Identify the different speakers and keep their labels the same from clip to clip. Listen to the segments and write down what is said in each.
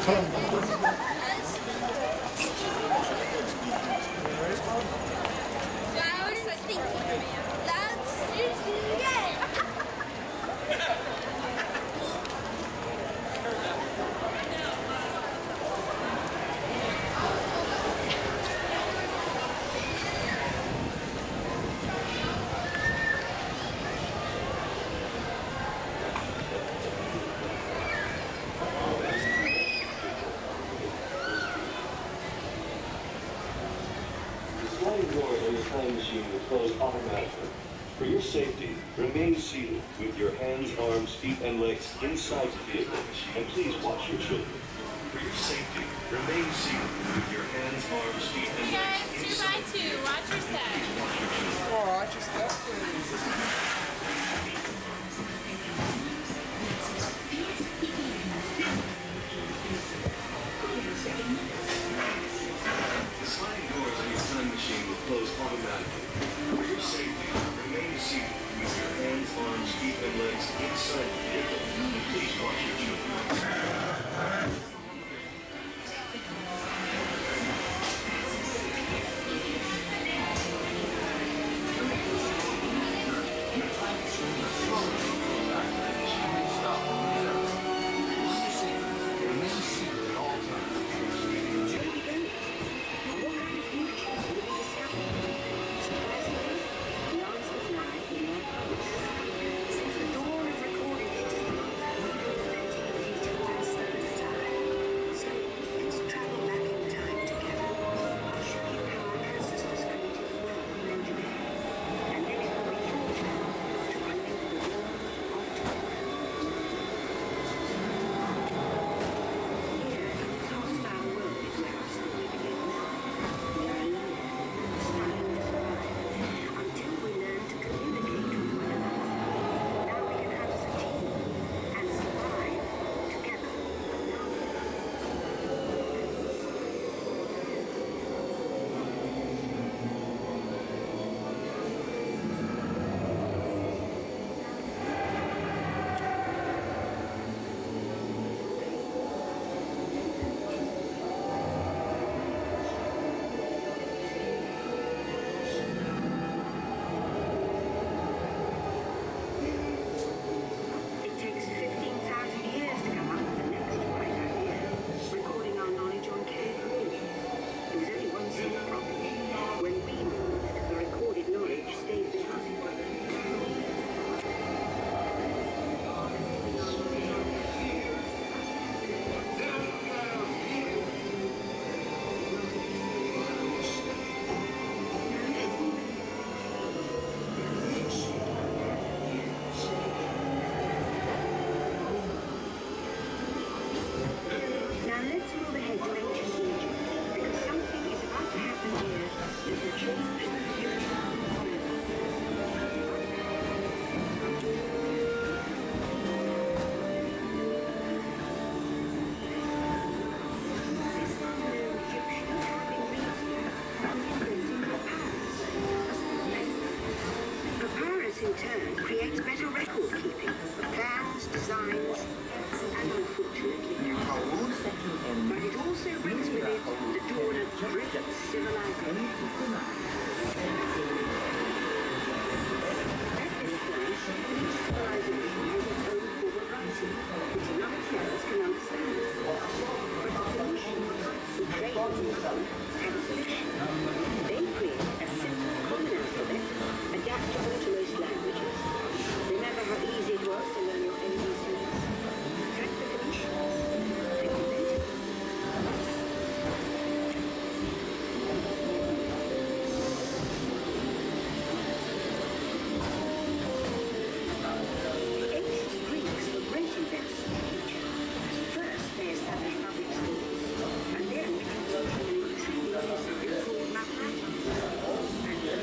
Speaker 1: For your safety, remain seated with your hands, arms, feet, and legs inside the vehicle, and please watch your children. For your safety, remain seated with your hands, arms, feet, and legs inside the vehicle.
Speaker 2: Watch your step.
Speaker 3: Oh, watch your step, please.
Speaker 1: The sliding doors on your time machine will close automatically. For your safety, remain seated with your hands, arms, feet, and legs inside the vehicle, and please watch your children.
Speaker 4: in turn creates better record keeping of plans, designs, and unfortunately costs. But it also brings with it the dawn of great civilization. At this point, each civilization has its own form of writing, which none of us can understand. But the Phoenicians, who claim to be translation, they create a simple common alphabet adaptable to most languages. Remember how easy it was to learn your ABCs? Track the Phoenicians. They invented them. The ancient Greeks were great inventors of literature. First, they established public schools, and then invented an intriguing discipline called mathematics. And the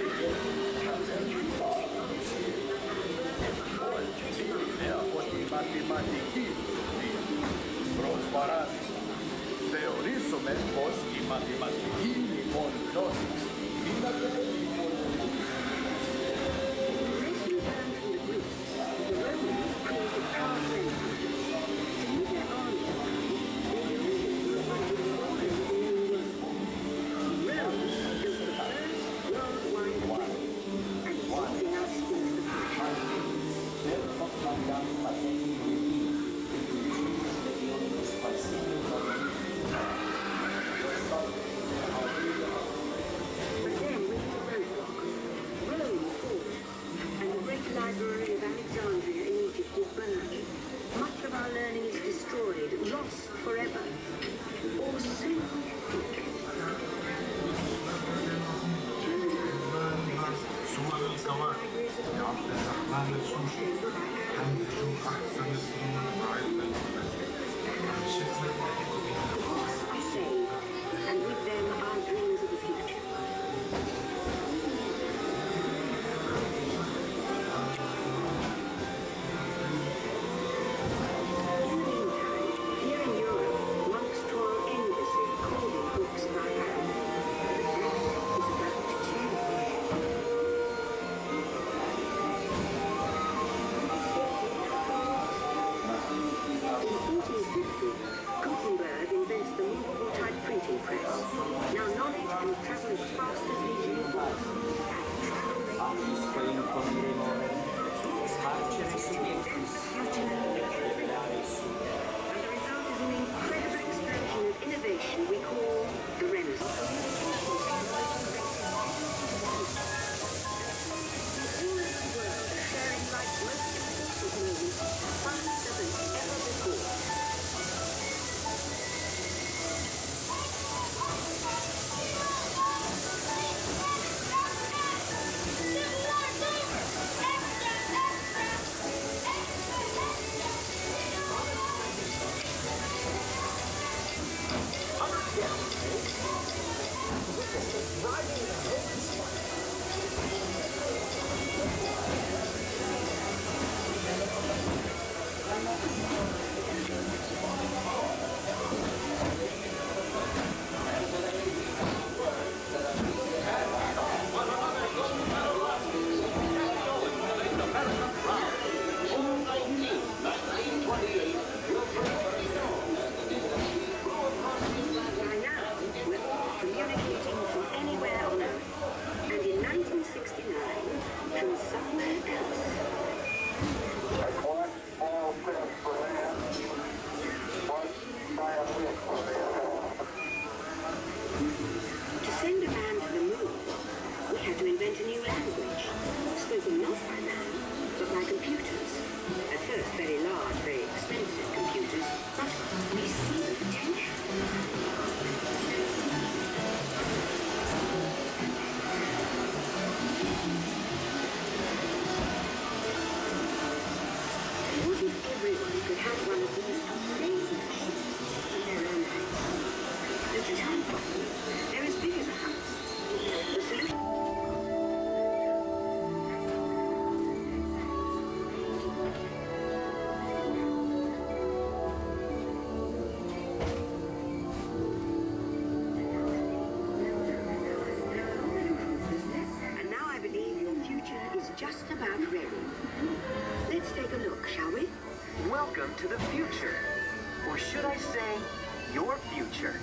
Speaker 2: Welcome to the future. Or should I say, your future.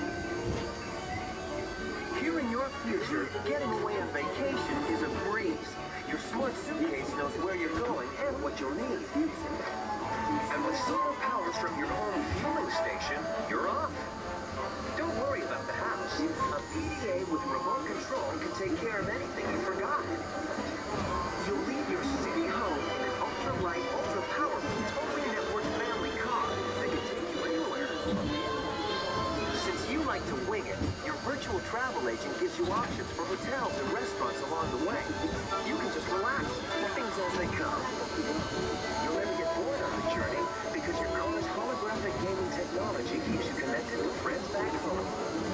Speaker 2: Here in your future, getting away on vacation is a breeze. Your smart suitcase knows where you're going and what you'll need. And with solar power from your home fueling station, you're off. Don't worry about the house. A PDA with remote control can take care of anything you forgot. You'll leave your city home in an ultra-light, ultra-powerful, totally networked family car that can take you anywhere. Since you like to wing it, your virtual travel agent gives you options for hotels and restaurants along the way. You can just relax, things as they come. You'll never get bored on the journey because your car's holographic gaming technology keeps you connected to friends back home.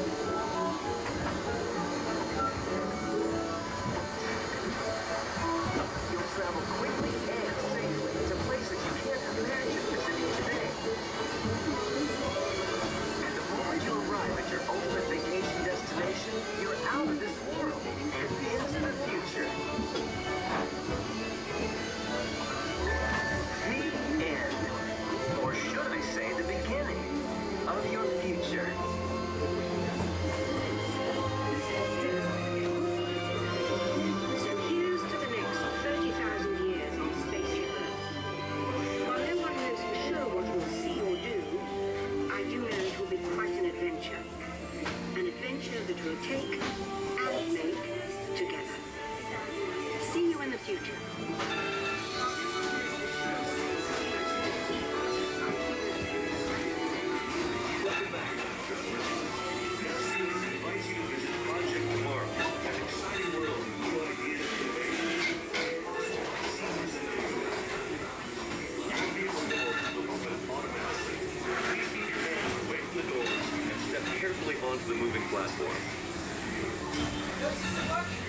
Speaker 2: You'll travel quickly and safely to places you can't imagine visiting today. And the moment you arrive at your ultimate vacation destination, you're out of this world and into the future. The end. Or should I say the beginning of your future.
Speaker 4: So here's to the next 30,000 years on Spaceship Earth. While no one knows for sure what we'll see or do, I do know it will be quite an adventure. An adventure that we'll take and make together. See you in the future.
Speaker 1: Welcome back, travelers. Next year, we invite you to visit Project Tomorrow, an exciting world of new ideas and innovation. Seasons and days. Your vehicle doors will open automatically. Please keep your hands away from the doors and step carefully onto the moving platform.
Speaker 3: This is the